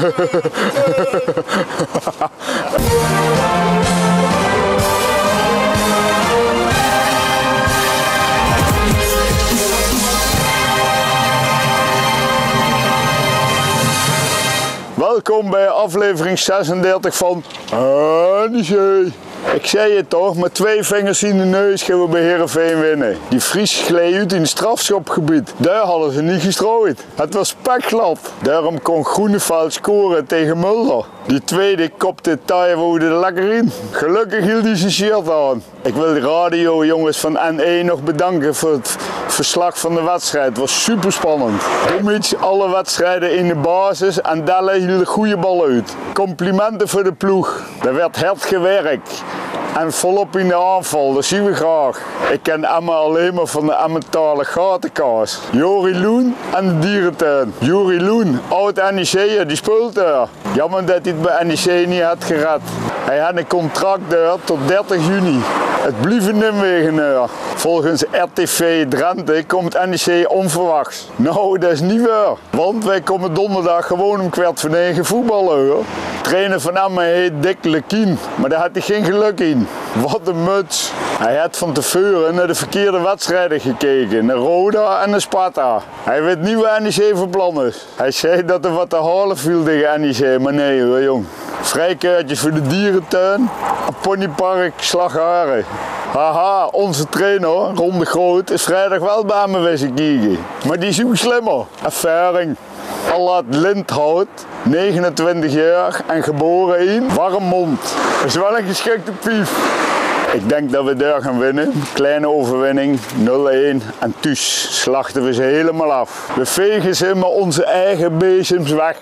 Welkom bij aflevering 36 van Annie. Ik zei het toch, met 2 vingers in de neus gaan we bij Heerenveen winnen. Die Fries gleed uit in het strafschopgebied. Daar hadden ze niet gestrooid. Het was spekglad. Daarom kon Groeneveld scoren tegen Mulder. Die tweede kopte Taiwo er lekker in. Gelukkig hield hij zijn shirt aan. Ik wil de radiojongens van N1 nog bedanken voor het verslag van de wedstrijd. Het was super spannend. Domic alle wedstrijden in de basis en Delle hield een goede bal uit. Complimenten voor de ploeg. Er werd hard gewerkt. En volop in de aanval, dat zien we graag. Ik ken Emma alleen maar van de Emmentaler gatenkaas. Jori Loen en de dierentuin. Jori Loen, oud NEC'er, die speelt daar. Jammer dat hij het bij NEC niet had gered. Hij had een contract daar tot 30 juni. Het blieft in Nijmegen. Volgens RTV Drenthe komt NEC onverwachts. Nou, dat is niet waar. Want wij komen donderdag gewoon om 20:15 voetballen hoor. Trainer van Emma heet Dick Lekien, maar daar had hij geen geluk in. Wat een muts. Hij had van tevoren naar de verkeerde wedstrijden gekeken, naar Roda en naar Sparta. Hij weet niet wat NEC van plan is. Hij zei dat er wat te halen viel tegen NEC, maar nee hoor jong. Vrijkaartjes voor de dierentuin, een ponypark, Slagharen. Haha, onze trainer, Ron de Groot, is vrijdag wel bij me wezen kijken. Maar die is ook slimmer. Ervaring. Allard Lindhout, 29 jaar en geboren in Warmond. Dat is wel een geschikte pief. Ik denk dat we daar gaan winnen. Kleine overwinning, 0-1 en thuis slachten we ze helemaal af. We vegen ze met onze eigen bezems weg.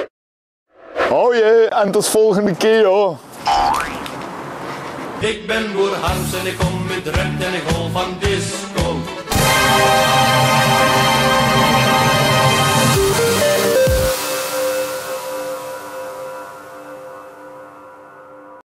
Hou je en tot volgende keer hoor. Ik ben Boer Hans en ik kom uit Drenthe en ik hol van disco.